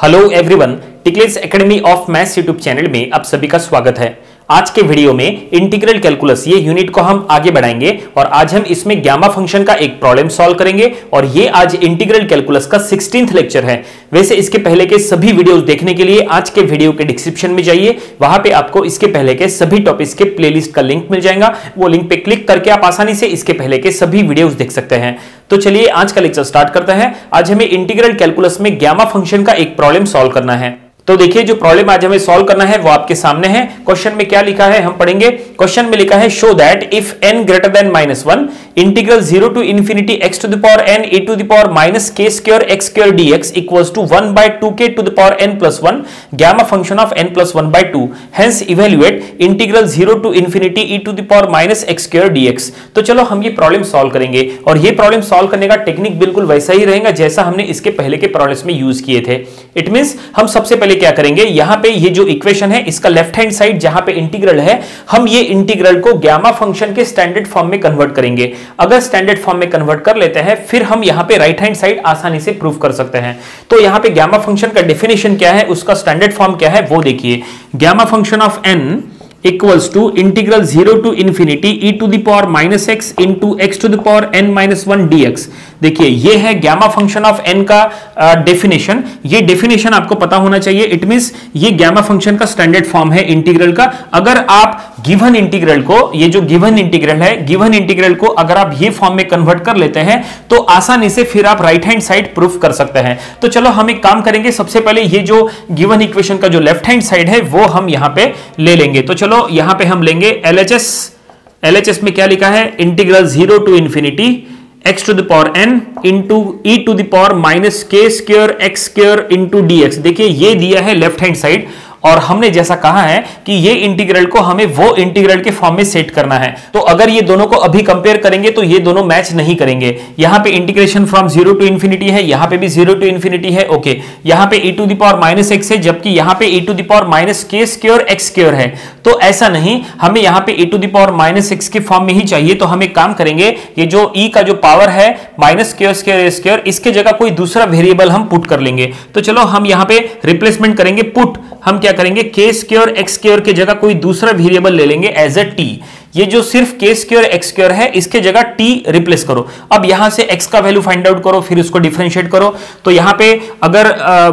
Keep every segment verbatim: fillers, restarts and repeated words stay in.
Hello everyone, टिकलेट्स academy of maths YouTube channel में आप सभी का स्वागत है। आज के वीडियो में इंटीग्रल कैलकुलस ये यूनिट को हम आगे बढ़ाएंगे और आज हम इसमें गामा फंक्शन का एक प्रॉब्लम सॉल्व करेंगे और ये आज इंटीग्रल कैलकुलस का सिक्सटीन्थ लेक्चर है। वैसे इसके पहले के सभी वीडियोस देखने के लिए आज के वीडियो के डिस्क्रिप्शन में जाइए, वहां पे आपको इसके पहले के सभी टॉपिक्स के प्लेलिस्ट का लिंक मिल जाएगा। वो लिंक पे क्लिक करके आप आसानी से इसके पहले के सभी वीडियोस देख सकते हैं। तो चलिए आज का लेक्चर स्टार्ट करते हैं। आज हमें इंटीग्रल कैलकुलस में गामा फंक्शन का एक प्रॉब्लम सॉल्व करना है। तो देखिए, जो प्रॉब्लम आज हमें सॉल्व करना है वो आपके सामने है। क्वेश्चन में क्या लिखा है हम पढ़ेंगे। क्वेश्चन में लिखा है show that if n greater than minus one integral zero to infinity x to the power n e to the power minus k square x square dx equals to one by two के to the power n plus one gamma function of n plus one by two, hence evaluate integral zero to infinity e to the power minus x square dx। तो चलो हम ये problem solve करेंगे और ये problem solve करने का technique बिल्कुल वैसा ही रहेगा जैसा हमने इसके पहले के प्रॉब्लम्स में यूज किए थे। इट मींस हम सबसे पहले क्या करेंगे, यहां पे ये जो इक्वेशन है इसका लेफ्ट हैंड साइड जहां पे इंटीग्रल है, हम ये इंटीग्रल को गामा फंक्शन के स्टैंडर्ड फॉर्म में कन्वर्ट करेंगे। अगर स्टैंडर्ड फॉर्म में कन्वर्ट कर लेते हैं फिर हम यहां पे राइट हैंड साइड आसानी से प्रूव कर सकते हैं। तो यहां पे गामा फंक्शन का डेफिनेशन क्या है, उसका स्टैंडर्ड फॉर्म क्या है वो देखिए। Gamma function of n equals to integral zero to infinity e to the power minus x into x to the power n minus one d x. देखिए, ये है गामा फंक्शन ऑफ n का definition. uh, ये definition आपको पता होना चाहिए। It means ये गामा फंक्शन का स्टैंडर्ड फॉर्म है इंटीग्रल का। अगर आप गिवन इंटीग्रल को, ये जो गिवन इंटीग्रल है, गिवन इंटीग्रल को अगर आप ये फॉर्म में कन्वर्ट कर लेते हैं तो आसानी से फिर आप राइट हैंड साइड प्रूफ कर सकते हैं। तो चलो हम एक काम करेंगे, सबसे पहले ये जो गिवन इक्वेशन का जो लेफ्ट हैंड साइड है वो हम यहां पे ले लेंगे। तो चलो यहां पे हम लेंगे एलएचएस। एलएचएस में क्या लिखा है, integral zero to infinity x to the power n into e to the power minus k square x square into d x. देखिए, ये दिया है लेफ्ट हैंड साइड और हमने जैसा कहा है कि ये इंटीग्रल को हमें वो इंटीग्रल के फॉर्म में सेट करना है। तो अगर ये दोनों को अभी कंपेयर करेंगे तो ये दोनों मैच नहीं करेंगे। यहां पे integration from zero to infinity है, यहां पे भी जीरो टू इंफिनिटी है, ओके। यहां पे e to the power minus x है, जबकि यहां पे e to the power minus k square x square है। तो ऐसा नहीं, हमें यहां पे e to the power minus x के फॉर्म में ही चाहिए। तो हम एक काम करेंगे, ये जो e का जो पावर है माइनस के स्क्वायर स्क्वायर, इसके जगह कोई दूसरा वेरिएबल हम पुट कर लेंगे। तो चलो हम यहां पे रिप्लेसमेंट करेंगे। पुट हम क्या करेंगे, के स्क्वायर एक्स स्क्वायर की जगह कोई दूसरा वेरिएबल ले लेंगे एज ए टी। ये जो सिर्फ के स्क्वायर एक्स स्क्वायर है इसके जगह टी रिप्लेस करो। अब यहां से x का वैल्यू फाइंड आउट करो, फिर उसको डिफरेंशिएट करो। तो यहां पे अगर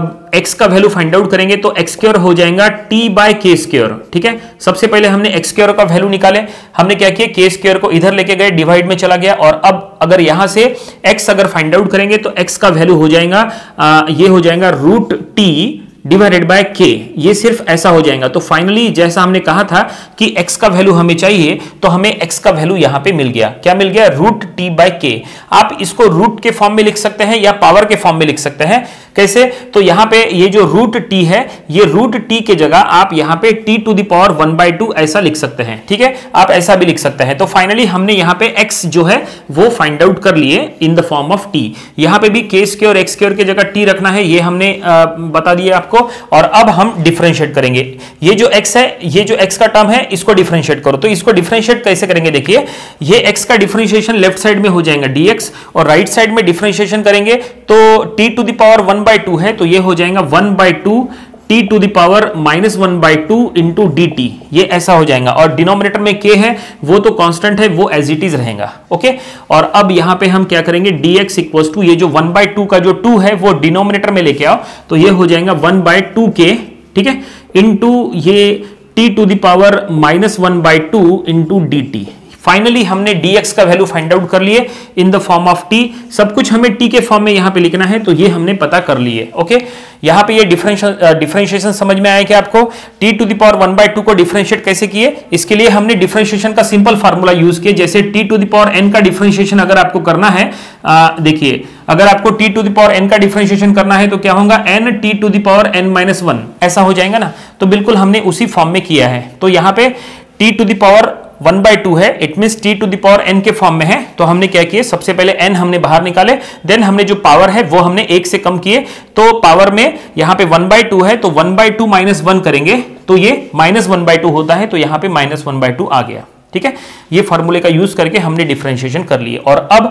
x का वैल्यू फाइंड आउट करेंगे तो एक्स स्क्वायर हो जाएगा t बाय के स्क्वायर। ठीक है, सबसे पहले हमने एक्स स्क्वायर का वैल्यू निकाले। हमने क्या किया, के स्क्वायर को इधर लेके गए, डिवाइड में चला गया। और अब अगर यहां से x अगर फाइंड आउट करेंगे तो x का वैल्यू हो जाएगा आ, ये हो जाएगा रूट टी डिवाइडेड बाय के। ये सिर्फ ऐसा हो जाएगा। तो फाइनली जैसा हमने कहा था कि x का वैल्यू हमें चाहिए, तो हमें x का वैल्यू यहां पे मिल गया। क्या मिल गया, रूट टी बाय के। आप इसको रूट के फॉर्म में लिख सकते हैं या पावर के फॉर्म में लिख सकते हैं। कैसे, तो यहां पे ये जो रूट टी है, ये रूट टी के जगह आप यहां पे t to the power one by two ऐसा लिख सकते हैं। ठीक है, आप ऐसा भी लिख सकते हैं। तो फाइनली हमने यहां पे x जो है वो फाइंड आउट कर लिए in the form of t. यहां पे भी के स्क्वायर एक्स स्क्वायर की जगह टी रखना है, ये हमने आ, बता दिया आपको। और अब हम डिफरेंशिएट करेंगे। ये जो x है, ये जो x का टर्म है, इसको डिफरेंशिएट करो। तो इसको डिफरेंशिएट कैसे करेंगे, देखिए, ये x का डिफरेंशिएशन लेफ्ट साइड में हो जाएगा dx और राइट साइड में डिफरेंशिएशन करेंगे तो t to the power one by two है, तो ये हो जाएगा one by two t to the power minus one by two into d t. ये ऐसा हो जाएगा। और डिनोमिनेटर में k है, वो तो कांस्टेंट है, वो एज इट इज रहेगा। ओके, और अब यहां पे हम क्या करेंगे, dx इक्वल्स टू ये जो वन बाय टू का जो टू है वो डिनोमिनेटर में लेके आओ, तो ये हो जाएगा वन बाय टू के। ठीक है, इंटू ये t to the power minus one by two into d t. Finally हमने dx का वैल्यू फाइंड आउट कर लिए in the form of t। सब कुछ हमें t के फॉर्म में यहां पे लिखना है, तो ये हमने पता कर लिए। ओके, यहां पे ये डिफरेंशिएशन समझ में आया कि आपको t to the power one by two को डिफरेंशिएट कैसे किए। इसके लिए हमने डिफरेंशिएशन का सिंपल फार्मूला यूज किया। जैसे t to the power n का डिफरेंशिएशन अगर आपको करना है, देखिए, अगर आपको t to the power n का डिफरेंशिएशन करना है तो क्या होगा, n t to the power n minus one ऐसा हो जाएगा ना। तो बिल्कुल हमने उसी फॉर्म में किया है। तो यहां पे t to the power one by two है, it means t to the power n के फॉर्म में है। तो हमने क्या किया, सबसे पहले n हमने बाहर निकाले, देन हमने जो पावर है वो हमने एक से कम किए। तो पावर में यहां पे वन बाय टू है, तो one by two minus one करेंगे तो ये माइनस वन बाय टू होता है। तो यहां पे माइनस वन बाय टू आ गया। ठीक है, ये फॉर्मूले का यूज करके हमने डिफरेंशिएशन कर लिए। और अब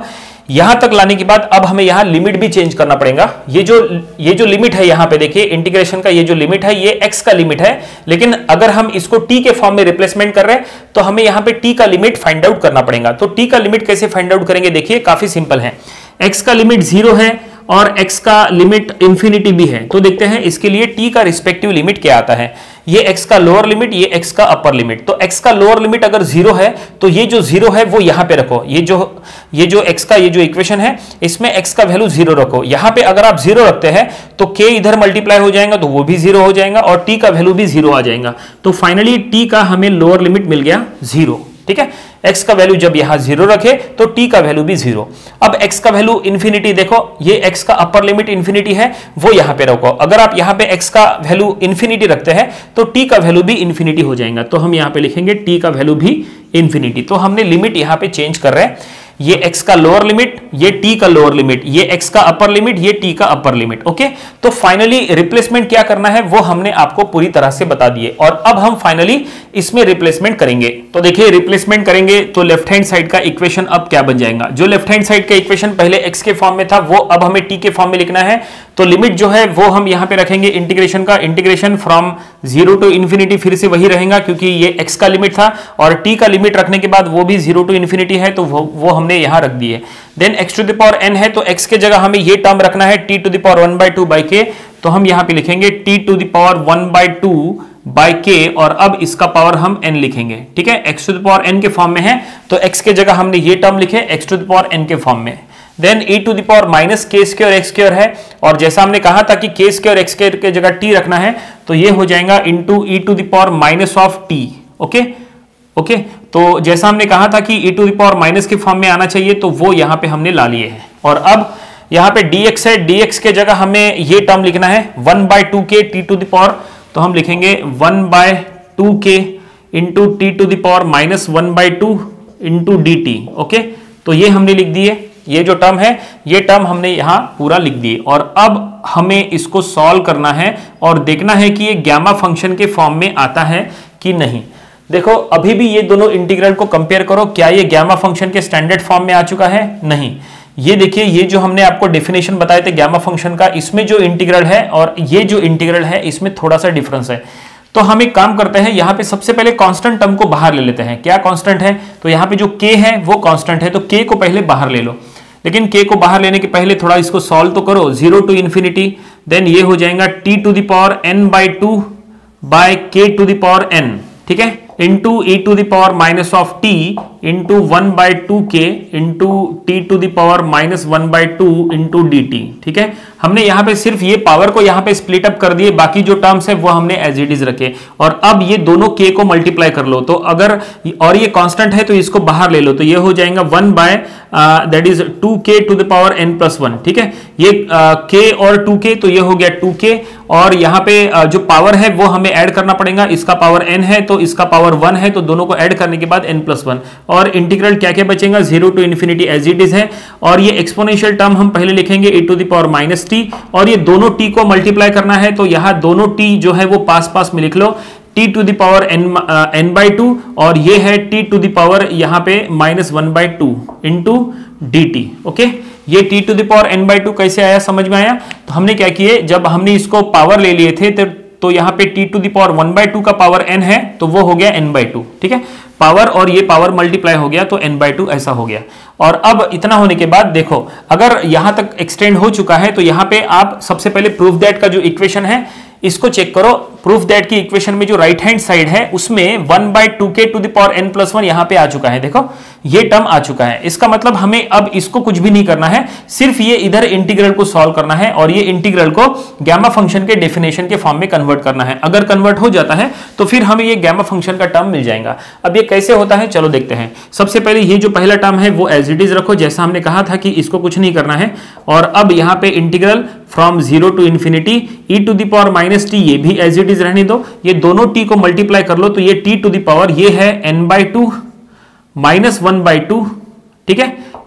यहां तक लाने के बाद अब हमें यहां लिमिट भी चेंज करना पड़ेगा। ये जो ये जो लिमिट है यहां पे देखिए इंटीग्रेशन का, ये जो लिमिट है ये x का लिमिट है, लेकिन अगर हम इसको t के फॉर्म में रिप्लेसमेंट कर रहे हैं तो हमें यहां पे t का लिमिट फाइंड आउट करना पड़ेगा। तो t का लिमिट कैसे फाइंड आउट करेंगे, देखिए काफी सिंपल है। x का लिमिट जीरो है और x का लिमिट इंफिनिटी भी है, तो देखते हैं इसके लिए t का रिस्पेक्टिव लिमिट क्या आता है। ये x का लोअर लिमिट, ये x का अपर लिमिट। तो x का लोअर लिमिट अगर जीरो है तो ये जो जीरो है वो यहां पे रखो, ये जो ये जो x का ये जो इक्वेशन है इसमें x का वैल्यू जीरो रखो। यहां पे अगर आप जीरो रखते हैं तो k इधर मल्टीप्लाई हो जाएगा तो वो भी जीरो हो जाएगा और t का वैल्यू भी जीरो आ जाएगा। तो फाइनली t का हमें लोअर लिमिट मिल गया जीरो। ठीक है, x का वैल्यू जब यहां जीरो रखे तो t का वैल्यू भी जीरो। अब x का वैल्यू इंफिनिटी, देखो ये x का अपर लिमिट इंफिनिटी है वो यहां पे रखो। अगर आप यहां पे x का वैल्यू इंफिनिटी रखते हैं तो t का वैल्यू भी इंफिनिटी हो जाएगा। तो हम यहां पे लिखेंगे t का वैल्यू भी इंफिनिटी। तो हमने लिमिट यहां पे चेंज कर रहे हैं, ये x का लोअर लिमिट, ये t का लोअर लिमिट, ये x का अपर लिमिट, ये t का अपर लिमिट। ओके, तो फाइनली रिप्लेसमेंट क्या करना है वो हमने आपको पूरी तरह से बता दिए और अब हम फाइनली इसमें रिप्लेसमेंट करेंगे। तो देखिए रिप्लेसमेंट करेंगे तो लेफ्ट हैंड साइड का इक्वेशन अब क्या बन जाएगा। जो लेफ्ट हैंड साइड का इक्वेशन पहले x के फॉर्म में था वो अब हमें t के फॉर्म में लिखना है। तो लिमिट जो है वो हम यहां पे रखेंगे इंटीग्रेशन का, integration from zero to infinity फिर से वही रहेगा क्योंकि ये x का लिमिट था और t का लिमिट रखने के बाद वो भी जीरो टू इंफिनिटी है तो वो वो हमने यहां रख दिए। Then x to the power n है तो x के जगह हमें ये टर्म रखना है t to the power one by two by k, तो हम यहां पे लिखेंगे t to the power one by two by k और अब इसका पावर हम n लिखेंगे। ठीक है, x to the power n के फॉर्म में है तो x के जगह हमने ये टर्म लिखे x to the power n के फॉर्म में। Then e to the power minus k square x square है और जैसा हमने कहा था कि के स्क्वायर एक्स स्क्वायर के जगह t रखना है तो ये हो जाएगा into e to the power minus of t. Okay okay, तो जैसा हमने कहा था कि e to the power minus के फॉर्म में आना चाहिए तो वो यहां पे हमने ला लिए हैं। और अब यहां पे dx है, dx के जगह हमें ये टर्म लिखना है one by two k t to the power, तो हम लिखेंगे one by two k into t to the power minus one by two into d t. Okay, तो ये हमने लिख दिए, ये जो टर्म है ये टर्म हमने यहां पूरा लिख दिए और अब हमें इसको सॉल्व करना है और देखना है कि ये गामा फंक्शन के फॉर्म में आता है कि नहीं। देखो अभी भी ये दोनों इंटीग्रल को कंपेयर करो, क्या ये गामा फंक्शन के स्टैंडर्ड फॉर्म में आ चुका है? नहीं। ये देखिए ये जो हमने आपको डेफिनेशन बताए थे गामा फंक्शन का, इसमें जो इंटीग्रल है और ये जो इंटीग्रल है इसमें थोड़ा सा डिफरेंस है। तो हम एक काम करते हैं, यहाँ पे सबसे पहले कांस्टेंट टर्म को बाहर ले लेते हैं। क्या कांस्टेंट है? तो यहाँ पे जो k है वो कांस्टेंट है, तो k को पहले बाहर ले लो। लेकिन k को बाहर लेने के पहले थोड़ा इसको सॉल्व तो करो, जीरो टू इन्फिनिटी, देन ये हो जाएगा t to the power n by two by k to the power n, ठीक है, into e to the power minus of t into one by two k into t to the power minus one by two into d t. ठीक है, हमने यहाँ पे सिर्फ ये power को यहाँ पे स्प्लिट अप कर दिए, बाकी जो टर्म्स है वो हमने एज इट इज रखे। और अब ये दोनों के को मल्टीप्लाई कर लो, तो अगर और ये कांस्टेंट है तो इसको बाहर ले लो, तो ये हो जाएगा one by that is two के to the power n plus one. ठीक है, ये के uh, और टू के, तो ये हो गया टू के और यहाँ पे uh, जो पावर है वो हमें ऐड करना पड़ेगा। इसका पावर n है तो इसका पावर वन है, तो दोनों को ऐड करने के बाद n प्लस वन। और इंटीग्रल क्या क्या बचेगा? Zero to infinity as it is है और ये एक्सपोनेंशियल टर्म हम पहले लिखेंगे e to the power minus t और ये दोनों t को मल्टीप्लाई करना है, तो यहाँ दोनों t जो है वो पास पास में लिख लो, t to the power n n by two और ये है t टू द पावर यहाँ पे minus one by two into d t. Okay, ये t to the power n by two कैसे आया, समझ में आया? तो हमने क्या किए, जब हमने इसको पावर ले लिए थे तो, तो यहाँ पे t to the power one by two का पावर n है तो वो हो गया n बाई टू। ठीक है, पावर और ये पावर मल्टीप्लाई हो गया तो n बाई टू ऐसा हो गया। और अब इतना होने के बाद देखो, अगर यहां तक एक्सटेंड हो चुका है तो यहां पे आप सबसे पहले प्रूफ दैट का जो इक्वेशन है इसको चेक करो। प्रूफ दैट की इक्वेशन में जो राइट हैंड साइड है उसमें वन बाई टू के to the power n plus one यहाँ पे आ चुका है। देखो ये टर्म आ चुका है, इसका मतलब हमें अब इसको कुछ भी नहीं करना है, सिर्फ ये इधर इंटीग्रल को सॉल्व करना है और ये इंटीग्रल को गामा फंक्शन के डेफिनेशन के फॉर्म में कन्वर्ट करना है। अगर कन्वर्ट हो जाता है तो फिर हमें ये गामा फंक्शन का टर्म मिल जाएगा। अब ये कैसे होता है चलो देखते हैं। सबसे पहले ये जो पहला टर्म है वो एज इट इज रखो, जैसा हमने कहा था कि इसको कुछ नहीं करना है। और अब यहाँ पे integral from zero to infinity e to the power minus t, ये भी एज इट इज रहने दो। ये दोनों t को मल्टीप्लाई कर लो तो ये t टू द पावर ये है n by two minus one by two. ठीक है,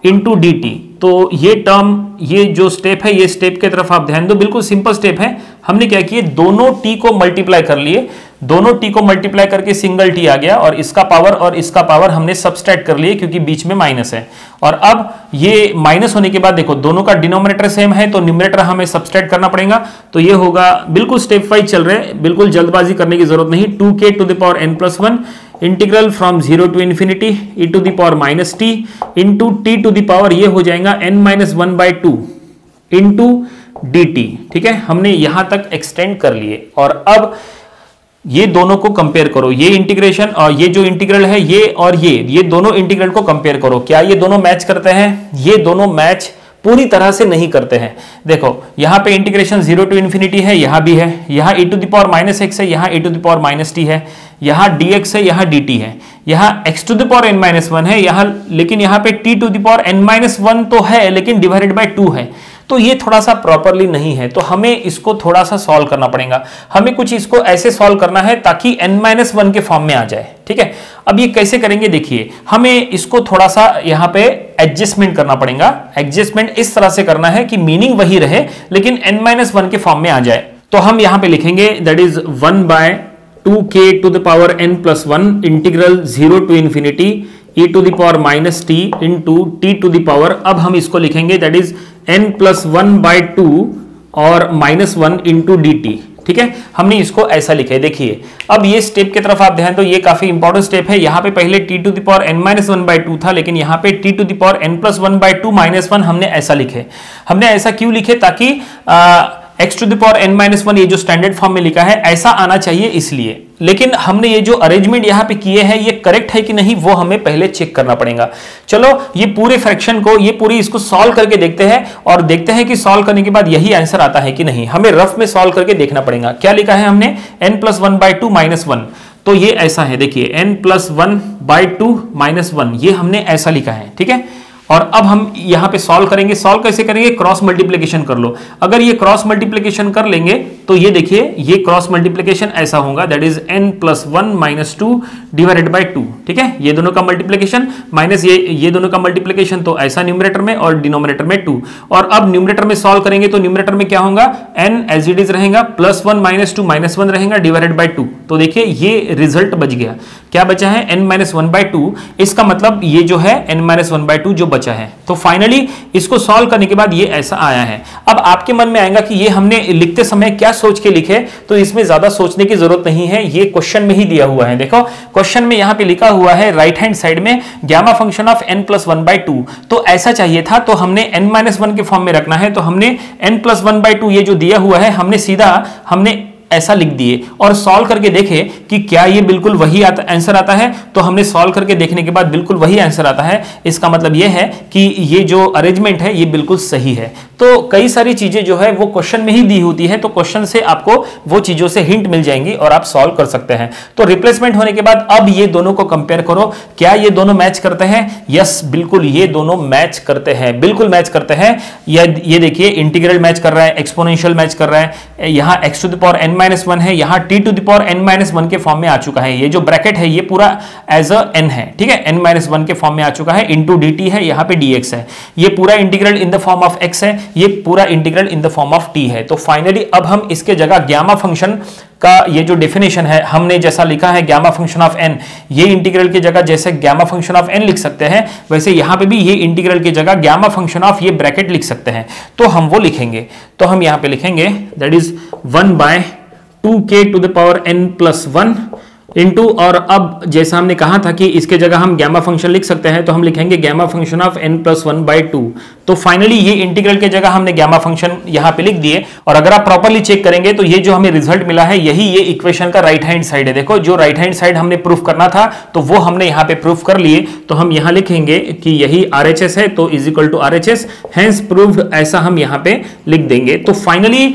इंटू डी टी। तो ये टर्म, ये जो स्टेप है, ये स्टेप की तरफ आप ध्यान दो, बिल्कुल सिंपल स्टेप है। हमने क्या किया, दोनों टी को मल्टीप्लाई कर लिए, दोनों टी को मल्टीप्लाई करके सिंगल टी आ गया, और इसका पावर और इसका पावर हमने सबट्रैक्ट कर लिए क्योंकि बीच में माइनस है। और अब ये माइनस होने के बाद देखो दोनों का डिनोमिनेटर सेम है, तो न्यूमरेटर हमें सबट्रैक्ट करना पड़ेगा। तो ये होगा, बिल्कुल स्टेप वाइज चल रहे हैं, बिल्कुल जल्दबाजी करने की जरूरत नहीं। टू के to the power n plus one integral from zero to infinity e to the power minus t into t to the power, ये हो जाएगा n minus one by two into d t. ठीक है, हमने यहां तक extend कर लिए। और अब ये दोनों को कंपेयर करो, ये इंटीग्रेशन और ये जो इंटीग्रल है, ये और ये ये दोनों इंटीग्रल को कंपेयर करो। क्या ये दोनों मैच करते हैं? ये दोनों मैच पूरी तरह से नहीं करते हैं। देखो यहां पे इंटीग्रेशन जीरो टू इन्फिनिटी है, यहां भी है, यहां e to the power minus x है, यहां e to the power minus t है, यहां dx है, यहां dt है, यहां x to the power n minus one है, यहां लेकिन यहां पे t to the power n minus one तो है लेकिन डिवाइडेड बाय टू है। तो ये थोड़ा सा प्रॉपरली नहीं है, तो हमें इसको थोड़ा सा सॉल्व करना पड़ेगा। हमें कुछ इसको ऐसे सॉल्व करना है ताकि n माइनस वन के फॉर्म में आ जाए। ठीक है, अब ये कैसे करेंगे देखिए, हमें इसको थोड़ा सा यहां पे एडजस्टमेंट करना पड़ेगा। एडजस्टमेंट इस तरह से करना है कि मीनिंग वही रहे लेकिन n माइनस वन के फॉर्म में आ जाए। तो हम यहां पे लिखेंगे that is one by two के to the power n plus one integral zero to infinity e to the power minus t into t to the power, अब हम इसको लिखेंगे that is n plus one by two और minus one into d t. ठीक है, हमने इसको ऐसा लिखा है। देखिए अब ये स्टेप की तरफ आप ध्यान दो, ये काफी इंपॉर्टेंट स्टेप है। यहाँ पे पहले t to the power n minus one by two था, लेकिन यहाँ पे t to the power n plus one by two minus one हमने ऐसा लिखे। हमने ऐसा क्यों लिखे? ताकि आ, x to the power n minus one ये जो स्टैंडर्ड फॉर्म में लिखा है ऐसा आना चाहिए इसलिए। लेकिन हमने ये जो अरेंजमेंट यहाँ पे किए हैं ये करेक्ट है कि नहीं वो हमें पहले चेक करना पड़ेगा। चलो ये पूरे फ्रैक्शन को, ये पूरी इसको सॉल्व करके देखते हैं और देखते हैं कि सॉल्व करने के बाद यही आंसर आता है कि नहीं। हमें रफ में सॉल्व करके देखना पड़ेगा। क्या लिखा है हमने? n plus one by two minus one, तो ये ऐसा है। देखिए n plus one by two minus one, ये हमने ऐसा लिखा है। ठीक है, और अब हम यहां पे सॉल्व करेंगे। सॉल्व कैसे करेंगे? क्रॉस मल्टीप्लिकेशन कर लो। अगर ये क्रॉस मल्टीप्लिकेशन कर लेंगे तो ये देखिए ये क्रॉस मल्टीप्लिकेशन ऐसा होगा that is n plus one minus two divided by two. ठीक है, ये दोनों का मल्टीप्लिकेशन माइनस ये ये दोनों का मल्टीप्लिकेशन, तो ऐसा न्यूमरेटर में और डिनोमिनेटर में टू। और अब न्यूमरेटर में सॉल्व करेंगे तो न्यूमरेटर में क्या होगा? n एज इट इज रहेगा, plus one minus two minus one रहेगा डिवाइडेड बाई टू। तो देखिए ये रिजल्ट बच गया। क्या बचा है? n minus one by two. इसका मतलब ये जो है n minus one by two जो बचा है। तो फाइनली इसको सॉल्व करने के बाद ये ऐसा आया है। अब आपके मन में आएगा कि ये हमने लिखते समय क्या सोच के लिखे, तो इसमें ज्यादा सोचने की जरूरत नहीं है, ये क्वेश्चन में ही दिया हुआ है। देखो क्वेश्चन में यहां पे लिखा हुआ है राइट हैंड साइड में gamma function of n plus one by two, तो ऐसा चाहिए था, तो हमने n माइनस वन के फॉर्म में रखना है। तो हमने n plus one by two ये जो दिया हुआ है हमने सीधा हमने ऐसा लिख दिए और सॉल्व करके देखे कि क्या ये बिल्कुल वही आता आंसर आता है। तो हमने सॉल्व करके देखने के बाद बिल्कुल वही आंसर आता है। इसका मतलब ये है कि ये जो अरेंजमेंट है ये बिल्कुल सही है। तो कई सारी चीजें जो है वो क्वेश्चन में ही दी होती है, तो क्वेश्चन से आपको वो चीजों से हिंट मिल जाएंगी और आप सॉल्व कर सकते हैं। तो रिप्लेसमेंट होने के बाद अब ये दोनों को कंपेयर करो, क्या ये दोनों मैच करते हैं? यस, बिल्कुल ये दोनों मैच करते हैं, बिल्कुल मैच करते हैं। ये देखिए इंटीग्रल मैच कर रहा है, एक्सपोनेंशियल मैच कर रहा है, यहाँ x to the power n minus one है, यहाँ t to the power n minus one के फॉर्म में आ चुका है। ये जो ब्रैकेट है ये पूरा एज अ n है। ठीक है, n माइनस वन के फॉर्म में आ चुका है, इंटू डी टी है, यहाँ पे dx है। ये पूरा integral in the form of x है, ये पूरा integral in the form of t है। तो फाइनली अब हम इसके जगह गामा फंक्शन का ये जो डेफिनेशन है हमने जैसा लिखा है गामा फंक्शन ऑफ n, ये इंटीग्रल की जगह जैसे गामा फंक्शन ऑफ n लिख सकते हैं, वैसे यहां पे भी ये इंटीग्रल की जगह गामा फंक्शन ऑफ ये ब्रैकेट लिख सकते हैं। तो हम वो लिखेंगे, तो हम यहां पे लिखेंगे that is one by two के to the power n plus one into, और अब जैसा हमने कहा था कि इसके जगह हम गामा फंक्शन लिख सकते हैं, तो हम लिखेंगे gamma function of n plus one by two. तो फाइनली ये इंटीग्रल के जगह हमने गामा फंक्शन यहाँ पे लिख दिए। और अगर आप प्रॉपर्ली चेक करेंगे तो ये जो हमें रिजल्ट मिला है यही ये इक्वेशन का राइट हैंड साइड है। देखो जो राइट हैंड साइड हमने प्रूफ करना था तो वो हमने यहाँ पे प्रूफ कर लिए। तो हम यहाँ लिखेंगे कि यही आर एच एस है, तो is equal to R H S, hence proved, ऐसा हम यहाँ पे लिख देंगे। तो फाइनली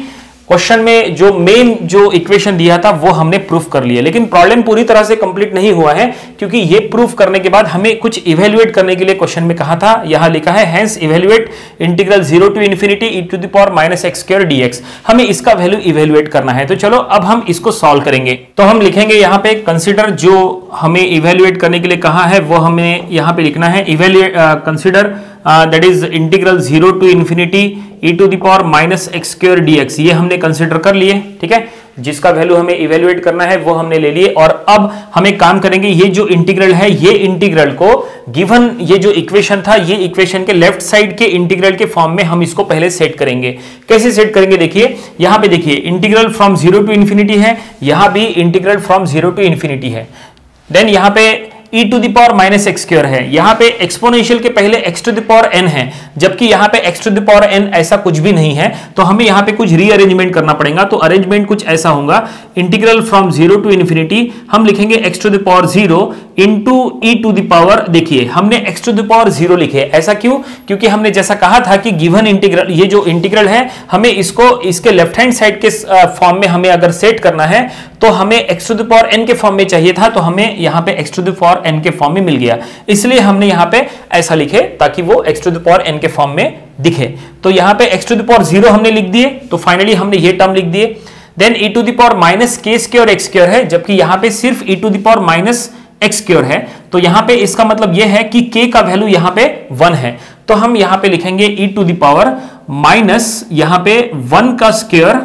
क्वेश्चन में जो मेन जो इक्वेशन दिया था वो हमने प्रूफ कर लिया, लेकिन प्रॉब्लम पूरी तरह से कंप्लीट नहीं हुआ है, क्योंकि ये प्रूफ करने के बाद हमें कुछ इवेल्युएट करने के लिए क्वेश्चन में कहा था, यहां लिखा है hence evaluate integral zero to infinity e to the power minus x square dx. हमें इसका वैल्यू इवेल्युएट करना है। तो चलो अब हम इसको सॉल्व करेंगे। तो हम लिखेंगे यहां पे कंसीडर, जो हमें इवेल्युएट करने के लिए कहा है वो हमें यहां पे लिखना है evaluate consider that is integral zero to infinity e to the power minus x square dx. ये हमने कंसीडर कर लिए, ठीक है। जिसका वैल्यू हमें इवेल्युएट करना है वो हमने ले लिए, और अब हम एक काम करेंगे, ये जो इंटीग्रल है ये इंटीग्रल को गिवन ये जो इक्वेशन था ये इक्वेशन के लेफ्ट साइड के इंटीग्रल के फॉर्म में हम इसको पहले सेट करेंगे। कैसे सेट करेंगे देखिए, यहां पे देखिए integral from zero to infinity है, यहां भी integral from zero to infinity है, देन यहां पे e to the power minus x square है, यहां पे एक्सपोनेंशियल के पहले x to the power n है, जबकि यहां पे x to the power n ऐसा कुछ भी नहीं है, तो हमें यहां पे कुछ रीअरेंजमेंट करना पड़ेगा। तो अरेंजमेंट कुछ ऐसा होगा, integral from zero to infinity हम लिखेंगे x to the power zero into e to the power, देखिए हमने x to the power zero लिखे, ऐसा क्यों? क्योंकि हमने जैसा कहा था कि गिवन इंटीग्रल, ये जो इंटीग्रल है हमें इसको इसके लेफ्ट हैंड साइड के फॉर्म में हमें अगर सेट करना है तो हमें x to the power n के फॉर्म में चाहिए था, तो हमें यहां पे x to the power n के फॉर्म में मिल गया, इसलिए हमने यहां पे ऐसा लिखे ताकि वो x to the power n के फॉर्म में दिखे। तो यहां पे x to the power zero हमने लिख दिए, तो फाइनली हमने ये टर्म लिख दिए। Then e to the power minus k square x square है, जबकि यहां पे सिर्फ e to the power minus x square है, तो यहां पे इसका मतलब यह है कि k का वैल्यू यहां पे वन है, तो हम यहां पे लिखेंगे e to the power minus यहां पे वन का स्क्वायर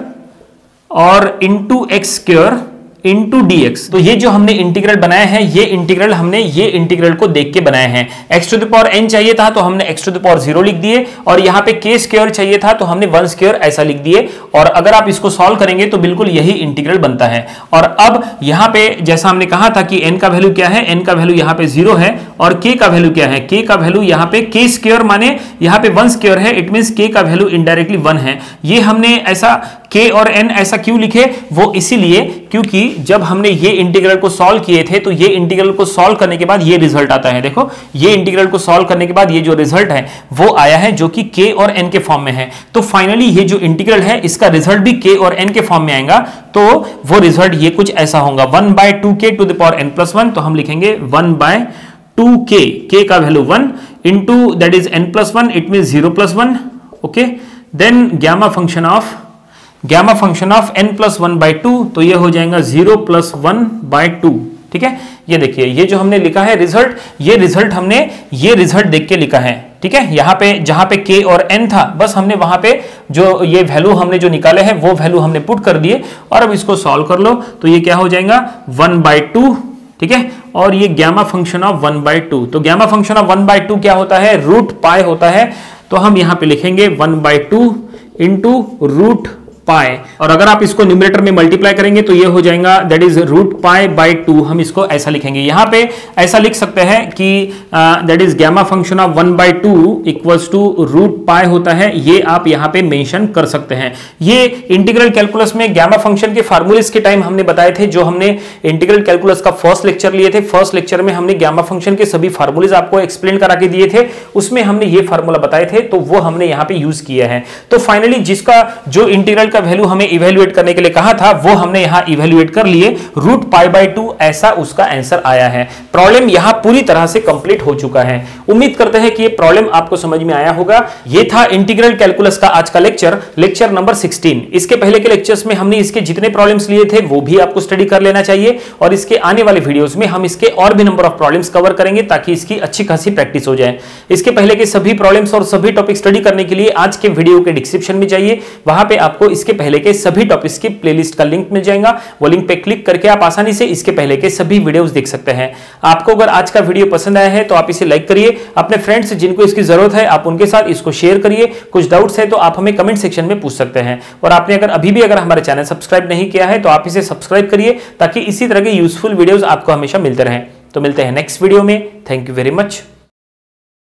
और into x square into dx. तो ये जो हमने इंटीग्रल बनाया है ये इंटीग्रल हमने ये इंटीग्रल को देख के बनाए हैं। x to the power n चाहिए था तो हमने x to the power zero लिख दिए, और यहाँ पे k स्क्वायर चाहिए था तो हमने वन स्क्वायर ऐसा लिख दिए, और अगर आप इसको सॉल्व करेंगे तो बिल्कुल यही इंटीग्रल बनता है। और अब यहाँ पे जैसा हमने कहा था कि n का वैल्यू क्या है, n का वैल्यू यहाँ पे जीरो है, और k का वैल्यू क्या है, k का वैल्यू यहाँ पे k स्क्वायर माने यहाँ पे वन स्क्वायर है, इट मींस k का वैल्यू इनडायरेक्टली वन है। ये हमने ऐसा k और n ऐसा क्यों लिखे, वो इसीलिए क्योंकि जब हमने ये इंटीग्रल को सॉल्व किए थे तो ये इंटीग्रल को सॉल्व करने के बाद ये रिजल्ट आता है। देखो ये इंटीग्रल को सॉल्व करने के बाद ये जो रिजल्ट है वो आया है जो कि k और n के फॉर्म में है। तो फाइनली ये जो इंटीग्रल है इसका रिजल्ट भी k और n के फॉर्म में आएगा, तो वो रिजल्ट ये कुछ ऐसा होगा, वन बाय टू के to the power n plus one, तो हम लिखेंगे वन बाय टू के, k का value one into that is n plus one, it mean zero plus one, okay. Then gamma function of gamma function of n plus one by two, तो ये हो जाएगा zero plus one by two, ठीक है। ये देखिए ये जो हमने लिखा है रिजल्ट, ये रिजल्ट हमने ये रिजल्ट देख के लिखा है, ठीक है। यहाँ पे जहां पे k और n था बस हमने वहां पे जो ये वैल्यू हमने जो निकाले हैं वो वैल्यू हमने पुट कर दिए, और अब इसको सॉल्व कर लो तो ये क्या हो जाएगा वन बाई टू, ठीक है। और ये gamma function of one by two, तो gamma function of one by two क्या होता है, रूट पाई होता है, तो हम यहाँ पे लिखेंगे one by two into root pi, और अगर आप इसको न्यूमरेटर में मल्टीप्लाई करेंगे तो ये हो जाएगा that is root pi by two, हम इसको ऐसा लिखेंगे। यहाँ पे ऐसा लिख सकते हैं कि that is gamma function of one by two equals to root pi होता है, ये आप यहाँ पे मेंशन कर सकते हैं। ये इंटीग्रल कैलकुलस में गैमा फंक्शन के फार्मूलेस के टाइम हमने बताए थे, जो हमने इंटीग्रल कैलकुलस का फर्स्ट लेक्चर लिए थे, फर्स्ट लेक्चर में हमने गैमा फंक्शन के सभी फार्मूलेस आपको एक्सप्लेन करा के दिए थे, उसमें हमने ये फार्मूला बताए थे, तो वो हमने यहाँ पे यूज किया है। तो फाइनली जिसका जो इंटीग्रल का वैल्यू हमें इवैल्यूएट करने के लिए कहा था वो हमने यहां इवैल्यूएट कर लिए, रूट पाई बाय टू ऐसा उसका आंसर आया है। प्रॉब्लम यहां पूरी तरह से कंप्लीट हो चुका है। उम्मीद करते हैं कि ये प्रॉब्लम आपको समझ में आया होगा। ये था इंटीग्रल कैलकुलस का आज का लेक्चर, लेक्चर नंबर सिक्सटीन। इसके पहले के लेक्चर्स में हमने इसके जितने प्रॉब्लम्स लिए थे वो भी आपको स्टडी कर लेना चाहिए, और इसके आने वाले वीडियोस में हम इसके और भी नंबर ऑफ प्रॉब्लम्स कवर करेंगे ताकि इसकी अच्छी खासी प्रैक्टिस हो जाए। इसके पहले के सभी प्रॉब्लम्स और सभी टॉपिक स्टडी करने के लिए आज के वीडियो के डिस्क्रिप्शन में जाइए, वहां पे आपको इसके पहले के सभी टॉपिक्स की प्लेलिस्ट का लिंक मिल जाएगा। वो लिंक पे क्लिक करके आप आसानी से इसके पहले के सभी वीडियोस देख सकते हैं। आपको अगर आज का वीडियो पसंद आया है तो आप इसे लाइक करिए, अपने फ्रेंड्स जिनको इसकी जरूरत है आप उनके साथ इसको शेयर करिए। कुछ डाउट्स है तो आप हमें कमेंट सेक्शन में पूछ सकते हैं, और आपने अगर अभी भी अगर हमारे चैनल सब्सक्राइब नहीं किया है तो आप इसे सब्सक्राइब करिए ताकि इसी तरह के यूजफुल वीडियोस आपको हमेशा मिलते रहें। तो मिलते हैं नेक्स्ट वीडियो में। Thank you very much.